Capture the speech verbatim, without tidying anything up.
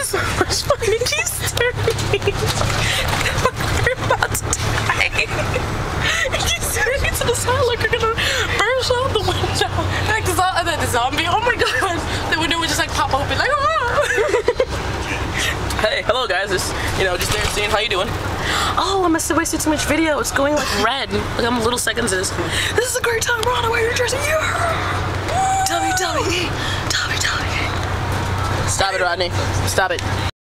so much fun. She's staring. We're about to die. She's staring to the side like we're gonna burst out the window. Like the, zo the, the zombie. Oh my god. The window would just like pop open like ah. Hey, hello guys. Just you know, just there seeing how you doing. Oh, I must have wasted too much video. It's going like red. Look how many little seconds it is. This is a great time. We're on our way to New Jersey. Yeah. W W E. W W E. Stop it, Rodney. Stop it.